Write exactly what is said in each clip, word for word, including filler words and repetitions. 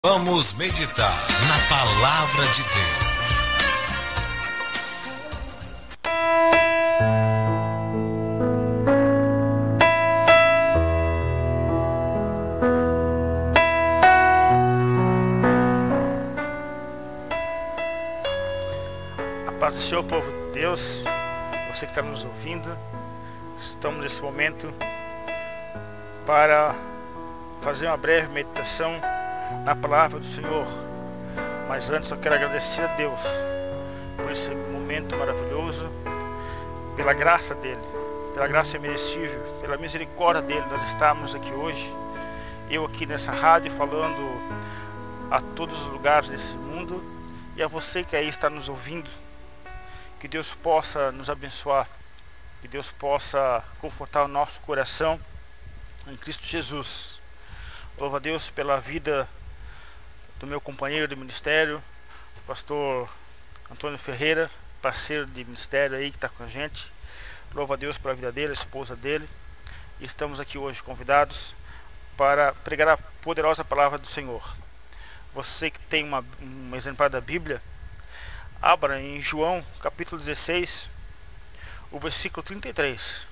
Vamos meditar na palavra de Deus. A paz do Senhor, povo de Deus, você que está nos ouvindo, estamos nesse momento para fazer uma breve meditação na palavra do Senhor. Mas antes eu quero agradecer a Deus por esse momento maravilhoso, pela graça dele, pela graça imerecível, pela misericórdia dele. Nós estamos aqui hoje, eu aqui nessa rádio falando a todos os lugares desse mundo, e a você que aí está nos ouvindo. Que Deus possa nos abençoar, que Deus possa confortar o nosso coração em Cristo Jesus. Louvo a Deus pela vida do meu companheiro de ministério, o pastor Antônio Ferreira, parceiro de ministério aí que está com a gente. Louvo a Deus pela vida dele, a esposa dele. E estamos aqui hoje convidados para pregar a poderosa palavra do Senhor. Você que tem uma, um exemplar da Bíblia, abra em João capítulo dezesseis, o versículo trinta e três.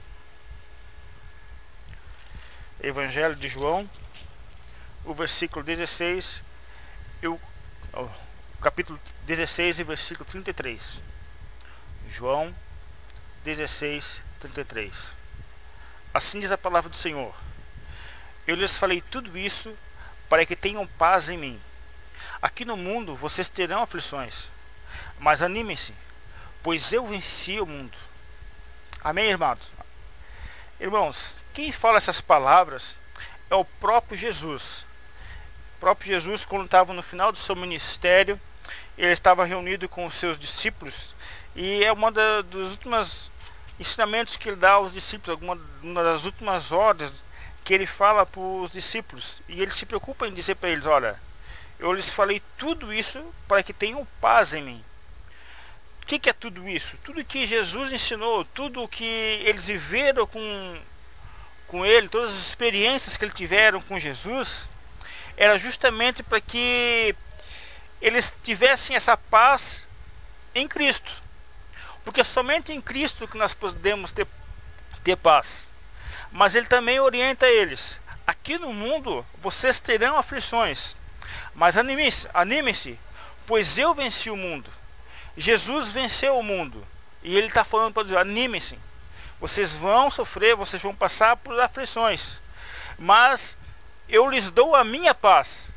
Evangelho de João, o versículo dezesseis, eu, oh, capítulo dezesseis e versículo trinta e três. João dezesseis, trinta e três. Assim diz a palavra do Senhor: eu lhes falei tudo isso para que tenham paz em mim. Aqui no mundo vocês terão aflições, mas animem-se, pois eu venci o mundo. Amém, irmãos? Irmãos, quem fala essas palavras é o próprio Jesus. O próprio Jesus, quando estava no final do seu ministério, ele estava reunido com os seus discípulos, e é uma da, dos últimos ensinamentos que ele dá aos discípulos, alguma uma das últimas ordens que ele fala para os discípulos, e ele se preocupa em dizer para eles: olha, eu lhes falei tudo isso para que tenham paz em mim. O que, que é tudo isso? Tudo que Jesus ensinou, tudo que eles viveram com, com ele, todas as experiências que eles tiveram com Jesus, era justamente para que eles tivessem essa paz em Cristo. Porque somente em Cristo que nós podemos ter, ter paz. Mas ele também orienta eles: aqui no mundo vocês terão aflições, mas animem-se, animem-se, pois eu venci o mundo. Jesus venceu o mundo, e ele está falando para dizer: animem-se, vocês vão sofrer, vocês vão passar por aflições, mas eu lhes dou a minha paz.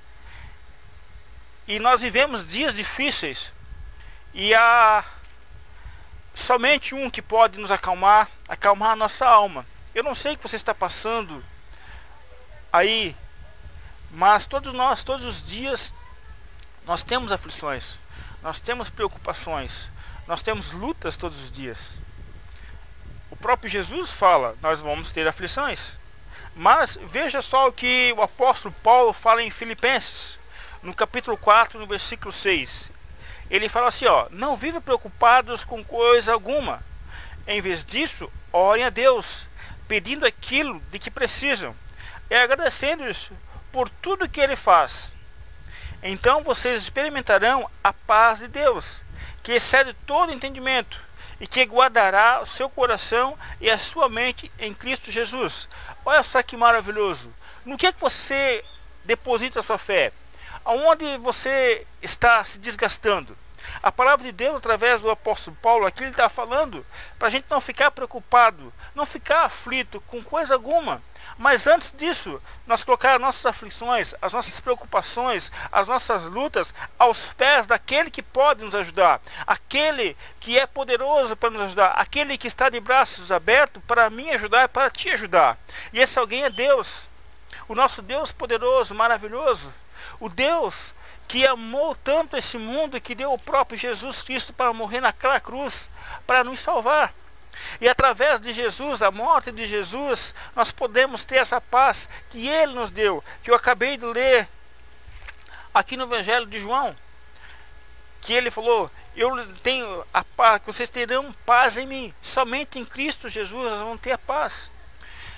E nós vivemos dias difíceis, e há somente um que pode nos acalmar, acalmar a nossa alma. Eu não sei o que você está passando aí, mas todos nós, todos os dias, nós temos aflições, nós temos preocupações, nós temos lutas todos os dias. O próprio Jesus fala: nós vamos ter aflições. Mas veja só o que o apóstolo Paulo fala em Filipenses, no capítulo quatro, no versículo seis. Ele fala assim, ó: não vivem preocupados com coisa alguma. Em vez disso, orem a Deus, pedindo aquilo de que precisam, e agradecendo-lhes por tudo que ele faz. Então vocês experimentarão a paz de Deus, que excede todo entendimento, e que guardará o seu coração e a sua mente em Cristo Jesus. Olha só que maravilhoso. No que é que você deposita a sua fé? Aonde você está se desgastando? A palavra de Deus, através do apóstolo Paulo, aqui ele está falando para a gente não ficar preocupado, não ficar aflito com coisa alguma. Mas antes disso, nós colocar as nossas aflições, as nossas preocupações, as nossas lutas aos pés daquele que pode nos ajudar, aquele que é poderoso para nos ajudar, aquele que está de braços abertos para me ajudar e para te ajudar. E esse alguém é Deus, o nosso Deus poderoso, maravilhoso, o Deus que amou tanto esse mundo que deu o próprio Jesus Cristo para morrer naquela cruz, para nos salvar. E através de Jesus, a morte de Jesus, nós podemos ter essa paz que ele nos deu, que eu acabei de ler aqui no Evangelho de João, que ele falou: eu tenho a paz, que vocês terão paz em mim. Somente em Cristo Jesus nós vamos ter a paz.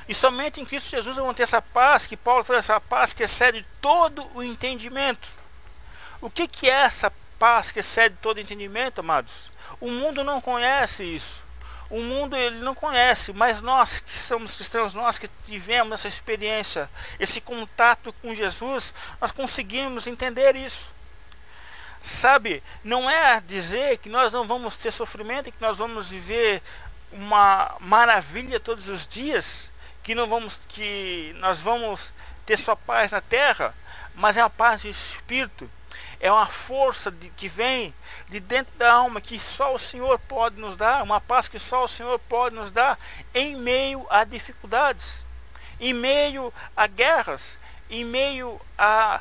E somente em Cristo Jesus vamos ter essa paz, que Paulo fala, essa paz que excede todo o entendimento. O que, que é essa paz que excede todo o entendimento, amados? O mundo não conhece isso. O mundo ele não conhece, mas nós que somos cristãos, nós que tivemos essa experiência, esse contato com Jesus, nós conseguimos entender isso. Sabe, não é dizer que nós não vamos ter sofrimento e que nós vamos viver uma maravilha todos os dias, que não vamos, que nós vamos ter só paz na terra, mas é a paz do Espírito. É uma força de, que vem de dentro da alma, que só o Senhor pode nos dar, uma paz que só o Senhor pode nos dar em meio a dificuldades, em meio a guerras, em meio a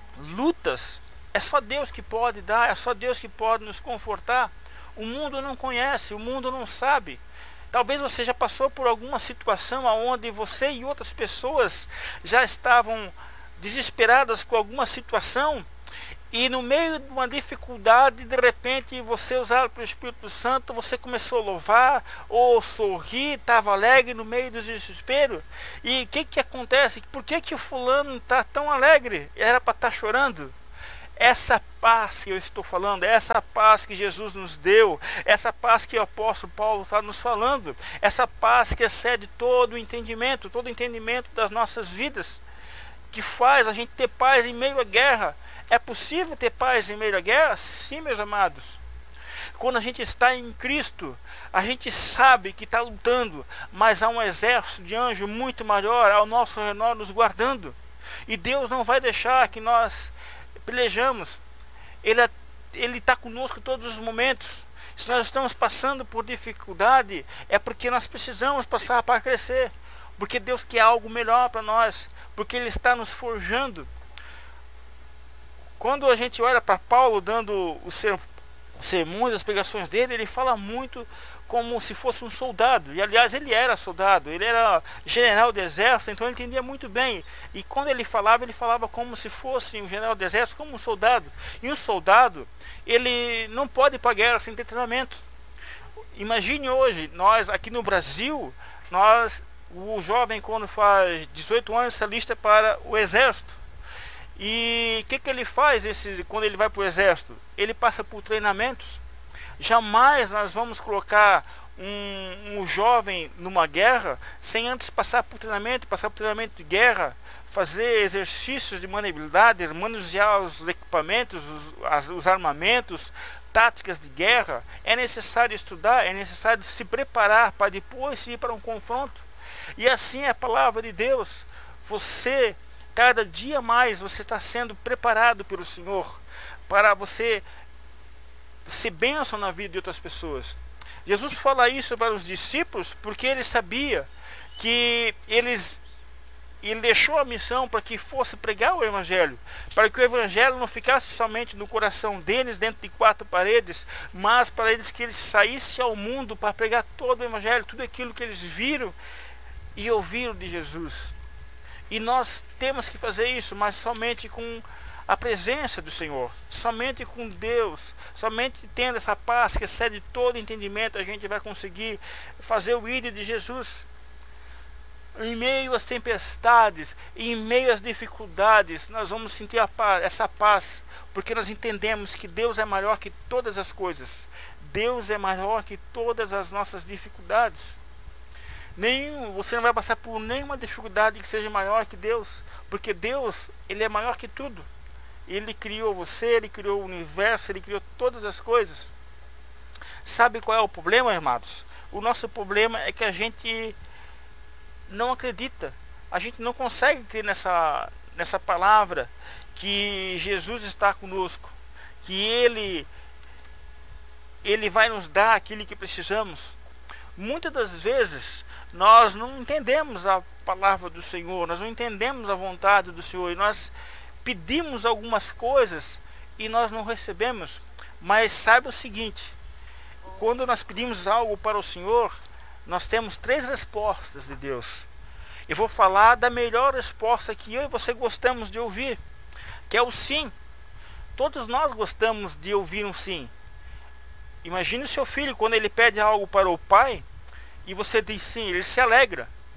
lutas. É só Deus que pode dar, é só Deus que pode nos confortar. O mundo não conhece, o mundo não sabe. Talvez você já passou por alguma situação onde você e outras pessoas já estavam desesperadas com alguma situação, e no meio de uma dificuldade, de repente, você, usado pelo Espírito Santo, você começou a louvar, ou sorrir, estava alegre no meio do desespero. E o que que acontece? Por que que o fulano está tão alegre? Era para estar chorando? Essa paz que eu estou falando, essa paz que Jesus nos deu, essa paz que o apóstolo Paulo está nos falando, essa paz que excede todo o entendimento, todo o entendimento das nossas vidas, que faz a gente ter paz em meio à guerra. É possível ter paz em meio à guerra? Sim, meus amados. Quando a gente está em Cristo, a gente sabe que está lutando, mas há um exército de anjos muito maior ao nosso redor nos guardando. E Deus não vai deixar que nós pelejamos. Ele Ele está conosco em todos os momentos. Se nós estamos passando por dificuldade, é porque nós precisamos passar para crescer. Porque Deus quer algo melhor para nós. Porque Ele está nos forjando. Quando a gente olha para Paulo dando os sermões, as pregações dele, ele fala muito como se fosse um soldado. E aliás, ele era soldado, ele era general do exército, então ele entendia muito bem. E quando ele falava, ele falava como se fosse um general do exército, como um soldado. E um soldado, ele não pode ir para a guerra sem ter treinamento. Imagine hoje, nós aqui no Brasil, nós, o jovem quando faz dezoito anos se alista para o exército. E o que, que ele faz esse, quando ele vai para o exército? Ele passa por treinamentos. Jamais nós vamos colocar um, um jovem numa guerra sem antes passar por treinamento, passar por treinamento de guerra, fazer exercícios de maneirabilidade, manusear os equipamentos, os, as, os armamentos, táticas de guerra. É necessário estudar, é necessário se preparar para depois ir para um confronto. E assim é a palavra de Deus. Você... Cada dia mais você está sendo preparado pelo Senhor para você ser bênção na vida de outras pessoas. Jesus fala isso para os discípulos porque ele sabia que eles, ele deixou a missão para que fosse pregar o Evangelho, para que o Evangelho não ficasse somente no coração deles, dentro de quatro paredes, mas para eles que eles saíssem ao mundo para pregar todo o Evangelho, tudo aquilo que eles viram e ouviram de Jesus. E nós temos que fazer isso, mas somente com a presença do Senhor, somente com Deus, somente tendo essa paz que excede todo entendimento, a gente vai conseguir fazer o ídolo de Jesus. Em meio às tempestades, em meio às dificuldades, nós vamos sentir a paz, essa paz, porque nós entendemos que Deus é maior que todas as coisas. Deus é maior que todas as nossas dificuldades. Nenhum, você não vai passar por nenhuma dificuldade que seja maior que Deus, porque Deus, Ele é maior que tudo. Ele criou você, Ele criou o universo, Ele criou todas as coisas. Sabe qual é o problema, irmãos? O nosso problema é que a gente não acredita, a gente não consegue crer nessa, nessa palavra, que Jesus está conosco, que Ele, Ele vai nos dar aquilo que precisamos. Muitas das vezes nós não entendemos a palavra do Senhor, nós não entendemos a vontade do Senhor, e nós pedimos algumas coisas e nós não recebemos. Mas saiba o seguinte, quando nós pedimos algo para o Senhor, nós temos três respostas de Deus. Eu vou falar da melhor resposta que eu e você gostamos de ouvir, que é o sim. Todos nós gostamos de ouvir um sim. Imagine o seu filho quando ele pede algo para o pai e você diz sim, ele se alegra.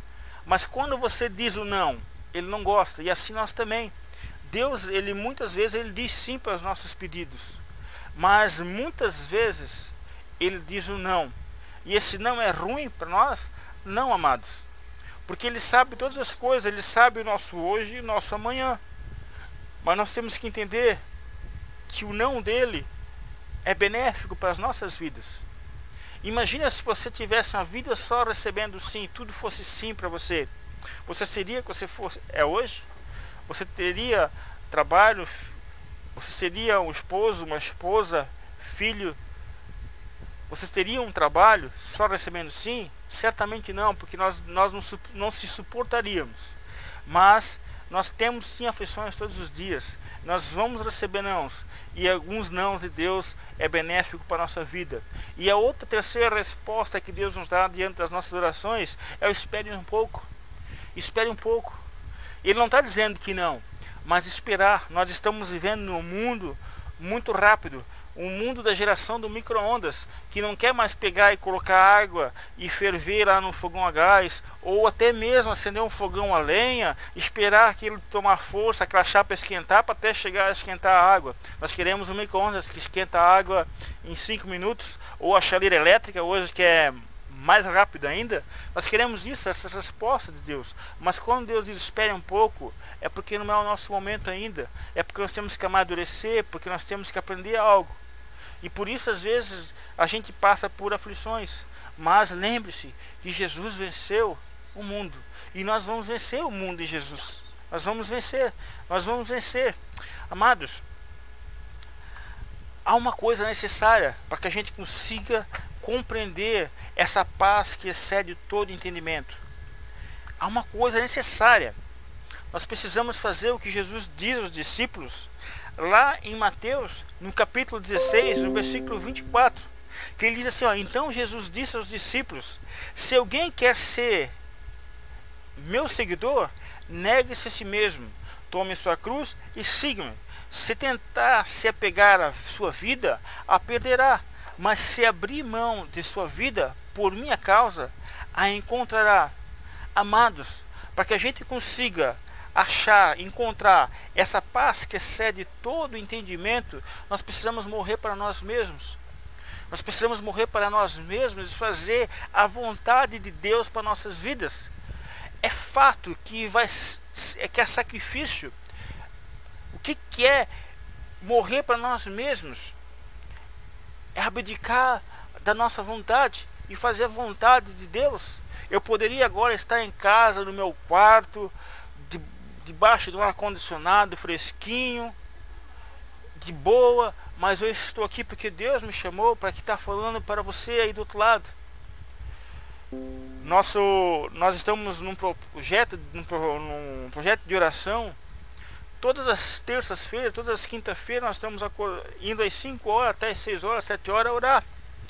Mas quando você diz o não, ele não gosta. E assim nós também. Deus, ele muitas vezes ele diz sim para os nossos pedidos, mas muitas vezes ele diz o não. E esse não é ruim para nós? Não, amados. Porque ele sabe todas as coisas, ele sabe o nosso hoje e o nosso amanhã. Mas nós temos que entender que o não dele é benéfico para as nossas vidas. Imagina se você tivesse uma vida só recebendo sim, tudo fosse sim para você. Você seria o que você fosse, é hoje? Você teria trabalho? Você seria um esposo, uma esposa, filho? Você teria um trabalho só recebendo sim? Certamente não, porque nós, nós não, não se suportaríamos. Mas nós temos sim aflições todos os dias. Nós vamos receber nãos. E alguns nãos de Deus é benéfico para a nossa vida. E a outra terceira resposta que Deus nos dá diante das nossas orações é o espere um pouco. Espere um pouco. Ele não está dizendo que não, mas esperar. Nós estamos vivendo num mundo muito rápido, um mundo da geração do micro-ondas, que não quer mais pegar e colocar água e ferver lá no fogão a gás, ou até mesmo acender um fogão a lenha, esperar aquilo tomar força, aquela chapa esquentar para até chegar a esquentar a água. Nós queremos um micro-ondas que esquenta a água em cinco minutos, ou a chaleira elétrica hoje que é mais rápido ainda. Nós queremos isso, essa resposta de Deus. Mas quando Deus diz espere um pouco, é porque não é o nosso momento ainda. É porque nós temos que amadurecer, porque nós temos que aprender algo. E por isso às vezes a gente passa por aflições. Mas lembre-se que Jesus venceu o mundo. E nós vamos vencer o mundo em Jesus. Nós vamos vencer. Nós vamos vencer. Amados, há uma coisa necessária para que a gente consiga compreender essa paz que excede todo entendimento. Há uma coisa necessária. Nós precisamos fazer o que Jesus diz aos discípulos lá em Mateus, no capítulo dezesseis, no versículo vinte e quatro, que ele diz assim, ó, então Jesus disse aos discípulos, se alguém quer ser meu seguidor, negue-se a si mesmo, tome sua cruz e siga-me. Se tentar se apegar à sua vida, a perderá. Mas se abrir mão de sua vida por minha causa, a encontrará. Amados, para que a gente consiga achar, encontrar essa paz que excede todo o entendimento, nós precisamos morrer para nós mesmos. Nós precisamos morrer para nós mesmos e fazer a vontade de Deus para nossas vidas. É fato que, vai, que é sacrifício. O que, que é morrer para nós mesmos? É abdicar da nossa vontade e fazer a vontade de Deus. Eu poderia agora estar em casa, no meu quarto, de, debaixo de um ar-condicionado fresquinho, de boa, mas eu estou aqui porque Deus me chamou para que está falando para você aí do outro lado. Nosso, nós estamos num projeto, num, num projeto de oração. Todas as terças-feiras, todas as quintas-feiras, nós estamos indo às cinco horas, até às seis horas, sete horas a orar.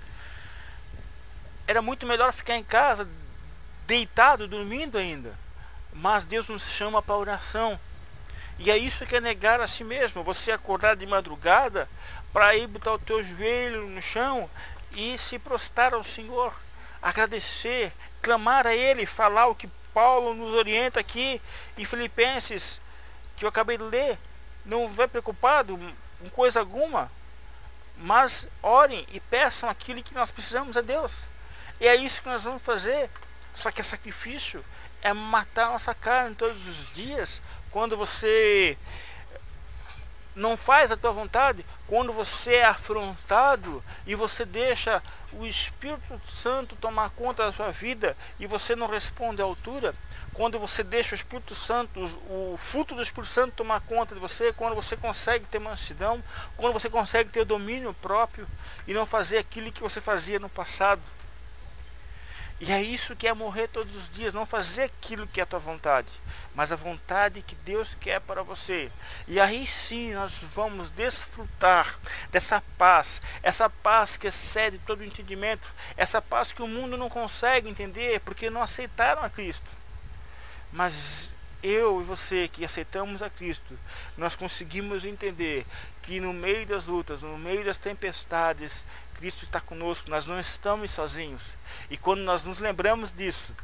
Era muito melhor ficar em casa, deitado, dormindo ainda. Mas Deus nos chama para a oração. E é isso que é negar a si mesmo. Você acordar de madrugada para ir botar o teu joelho no chão e se prostrar ao Senhor. Agradecer, clamar a Ele, falar o que Paulo nos orienta aqui em Filipenses, que eu acabei de ler. Não vai preocupado com coisa alguma, mas orem e peçam aquilo que nós precisamos a Deus. E é isso que nós vamos fazer. Só que é sacrifício, é matar a nossa carne todos os dias. Quando você não faz a tua vontade, quando você é afrontado e você deixa o Espírito Santo tomar conta da sua vida e você não responde à altura, quando você deixa o Espírito Santo, o fruto do Espírito Santo tomar conta de você, quando você consegue ter mansidão, quando você consegue ter domínio próprio e não fazer aquilo que você fazia no passado. E é isso que é morrer todos os dias, não fazer aquilo que é a tua vontade, mas a vontade que Deus quer para você. E aí sim nós vamos desfrutar dessa paz, essa paz que excede todo o entendimento, essa paz que o mundo não consegue entender, porque não aceitaram a Cristo. Mas eu e você que aceitamos a Cristo, nós conseguimos entender que no meio das lutas, no meio das tempestades, Cristo está conosco, nós não estamos sozinhos. E quando nós nos lembramos disso,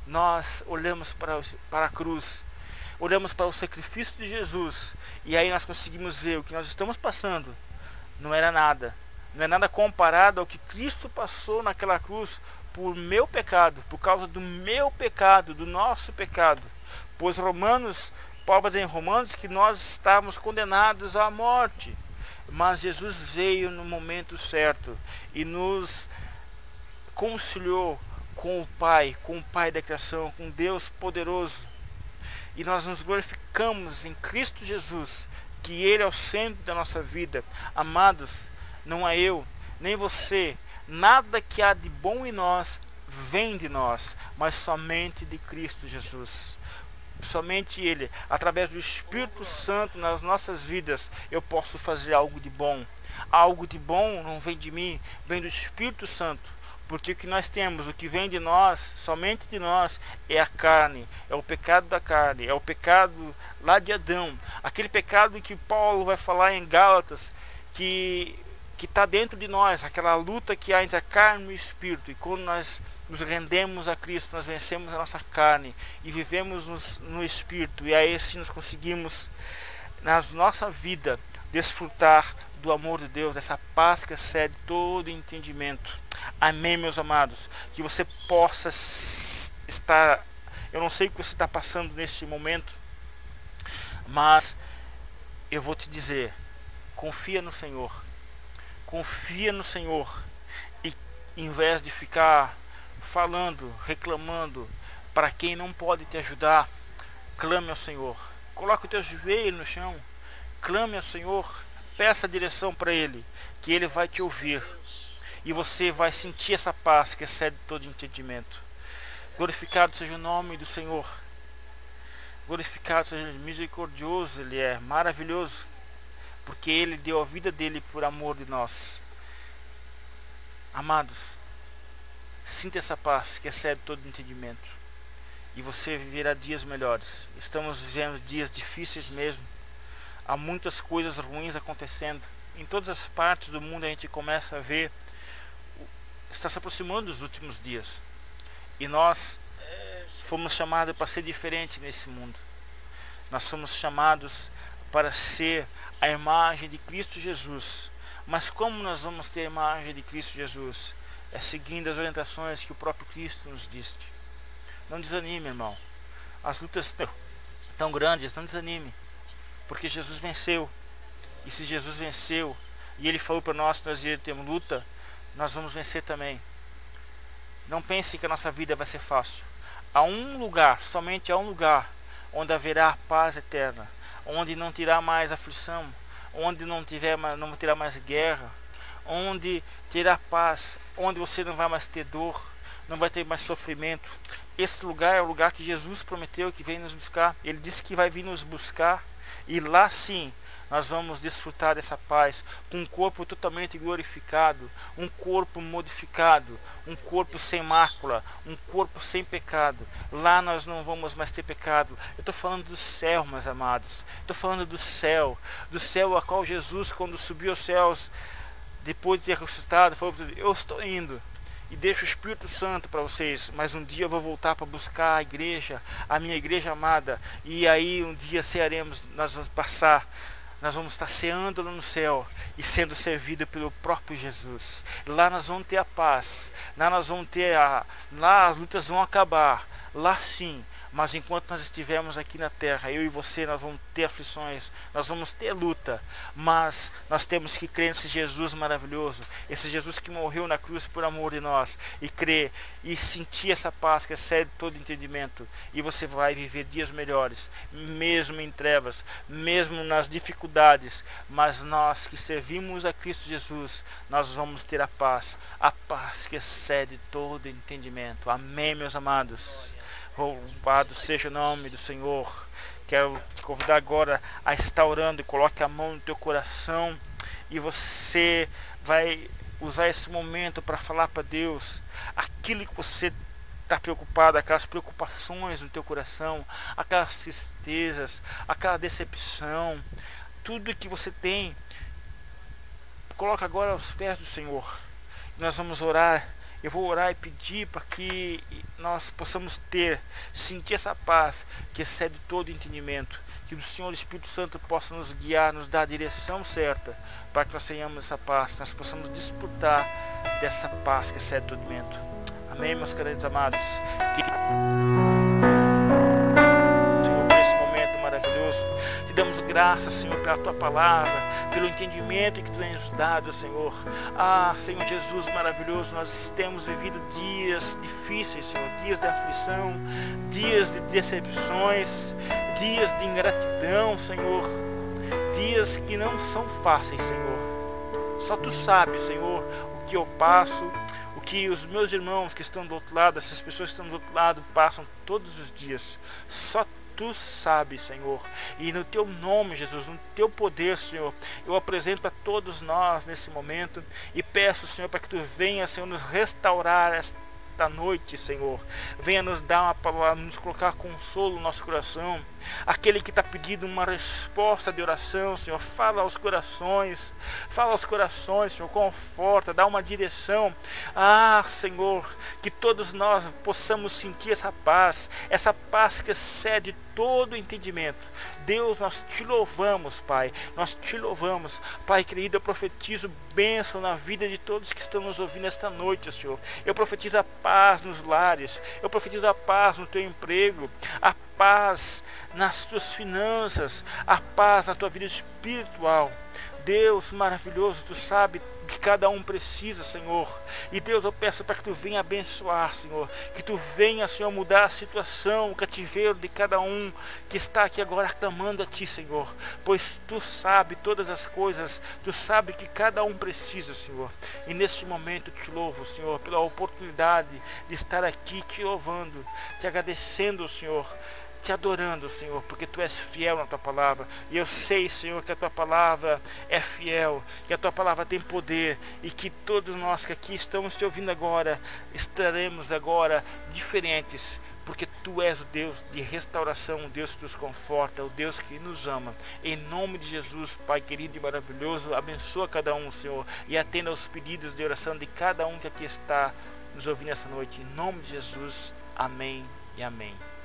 nós olhamos para, para a cruz, olhamos para o sacrifício de Jesus, e aí nós conseguimos ver o que nós estamos passando não era nada, não é nada comparado ao que Cristo passou naquela cruz por meu pecado, por causa do meu pecado, do nosso pecado. Pois Romanos, Paulo vai dizer em Romanos que nós estávamos condenados à morte, mas Jesus veio no momento certo e nos conciliou com o Pai, com o Pai da criação, com Deus poderoso. E nós nos glorificamos em Cristo Jesus, que Ele é o centro da nossa vida. Amados, não é eu, nem você, nada que há de bom em nós vem de nós, mas somente de Cristo Jesus. Somente Ele, através do Espírito Santo nas nossas vidas, eu posso fazer algo de bom. Algo de bom não vem de mim, vem do Espírito Santo. Porque o que nós temos, o que vem de nós, somente de nós, é a carne, é o pecado da carne, é o pecado lá de Adão. Aquele pecado que Paulo vai falar em Gálatas, que que está dentro de nós, aquela luta que há entre a carne e o Espírito. E quando nós nos rendemos a Cristo, nós vencemos a nossa carne e vivemos nos, no Espírito. E aí sim nós conseguimos, na nossa vida, desfrutar do amor de Deus, essa paz que excede todo entendimento. Amém, meus amados? Que você possa estar, eu não sei o que você está passando neste momento, mas eu vou te dizer, confia no Senhor. Confia no Senhor e, em vez de ficar falando, reclamando para quem não pode te ajudar, clame ao Senhor. Coloque o teu joelho no chão, clame ao Senhor, peça a direção para Ele, que Ele vai te ouvir e você vai sentir essa paz que excede todo entendimento. Glorificado seja o nome do Senhor, glorificado seja Ele, misericordioso Ele é, maravilhoso, porque Ele deu a vida dele por amor de nós. Amados, sinta essa paz que excede todo entendimento e você viverá dias melhores. Estamos vivendo dias difíceis mesmo. Há muitas coisas ruins acontecendo. Em todas as partes do mundo a gente começa a ver, está se aproximando dos últimos dias. E nós fomos chamados para ser diferente nesse mundo. Nós somos chamados para ser a imagem de Cristo Jesus. Mas como nós vamos ter a imagem de Cristo Jesus? É seguindo as orientações que o próprio Cristo nos disse. Não desanime, irmão. As lutas tão grandes, não desanime, porque Jesus venceu. E se Jesus venceu e Ele falou para nós que nós temos luta, nós vamos vencer também. Não pense que a nossa vida vai ser fácil. Há um lugar, somente há um lugar onde haverá paz eterna, onde não terá mais aflição, onde não tiver mais, não terá mais guerra, onde terá paz, onde você não vai mais ter dor, não vai ter mais sofrimento. Esse lugar é o lugar que Jesus prometeu que vem nos buscar. Ele disse que vai vir nos buscar, e lá sim nós vamos desfrutar dessa paz, com um corpo totalmente glorificado, um corpo modificado, um corpo sem mácula, um corpo sem pecado. Lá nós não vamos mais ter pecado. Eu estou falando do céu, meus amados. Estou falando do céu, do céu a qual Jesus, quando subiu aos céus, depois de ter ressuscitado, falou: eu estou indo e deixo o Espírito Santo para vocês, mas um dia eu vou voltar para buscar a igreja, a minha igreja amada, e aí um dia cearemos, nós vamos passar, nós vamos estar ceando lá no céu e sendo servido pelo próprio Jesus. Lá nós vamos ter a paz, lá nós vamos ter a, lá as lutas vão acabar, lá sim. Mas enquanto nós estivermos aqui na terra, eu e você, nós vamos ter aflições, nós vamos ter luta, mas nós temos que crer nesse Jesus maravilhoso, esse Jesus que morreu na cruz por amor de nós, e crer e sentir essa paz que excede todo entendimento, e você vai viver dias melhores, mesmo em trevas, mesmo nas dificuldades. Mas nós que servimos a Cristo Jesus, nós vamos ter a paz, a paz que excede todo entendimento. Amém, meus amados? Louvado seja o nome do Senhor. Quero te convidar agora a estar orando, e coloque a mão no teu coração, e você vai usar esse momento para falar para Deus aquilo que você está preocupado, aquelas preocupações no teu coração, aquelas tristezas, aquela decepção, tudo que você tem. Coloca agora aos pés do Senhor. Nós vamos orar Eu vou orar e pedir para que nós possamos ter, sentir essa paz que excede todo entendimento. Que o Senhor Espírito Santo possa nos guiar, nos dar a direção certa, para que nós tenhamos essa paz, nós possamos desfrutar dessa paz que excede todo entendimento. Amém, meus queridos amados. Que... Te damos graças, Senhor, pela Tua palavra, pelo entendimento que Tu tens nos dado, Senhor. Ah, Senhor Jesus maravilhoso, nós temos vivido dias difíceis, Senhor, dias de aflição, dias de decepções, dias de ingratidão, Senhor, dias que não são fáceis, Senhor. Só Tu sabes, Senhor, o que eu passo, o que os meus irmãos que estão do outro lado, essas pessoas que estão do outro lado, passam todos os dias. Só Tu sabes, Senhor, e no Teu nome, Jesus, no Teu poder, Senhor, eu apresento a todos nós nesse momento e peço, Senhor, para que Tu venha, Senhor, nos restaurar esta noite, Senhor. Venha nos dar uma palavra, nos colocar consolo no nosso coração. Aquele que está pedindo uma resposta de oração, Senhor, fala aos corações, fala aos corações, Senhor, conforta, dá uma direção. Ah, Senhor, que todos nós possamos sentir essa paz, essa paz que excede todo entendimento. Deus, nós Te louvamos, Pai, nós Te louvamos, Pai querido. Eu profetizo bênção na vida de todos que estão nos ouvindo esta noite, Senhor. Eu profetizo a paz nos lares, eu profetizo a paz no Teu emprego, a paz nas Tuas finanças, a paz na Tua vida espiritual. Deus maravilhoso, Tu sabe que cada um precisa, Senhor. E Deus, eu peço para que Tu venha abençoar, Senhor. Que Tu venha, Senhor, mudar a situação, o cativeiro de cada um que está aqui agora clamando a Ti, Senhor. Pois Tu sabe todas as coisas, Tu sabe que cada um precisa, Senhor. E neste momento Te louvo, Senhor, pela oportunidade de estar aqui Te louvando, Te agradecendo, Senhor, Te adorando, Senhor, porque Tu és fiel na Tua palavra. E eu sei, Senhor, que a Tua palavra é fiel, que a Tua palavra tem poder, e que todos nós que aqui estamos Te ouvindo agora, estaremos agora diferentes, porque Tu és o Deus de restauração, o Deus que nos conforta, o Deus que nos ama. Em nome de Jesus, Pai querido e maravilhoso, abençoa cada um, Senhor, e atenda aos pedidos de oração de cada um que aqui está nos ouvindo esta noite. Em nome de Jesus, amém e amém.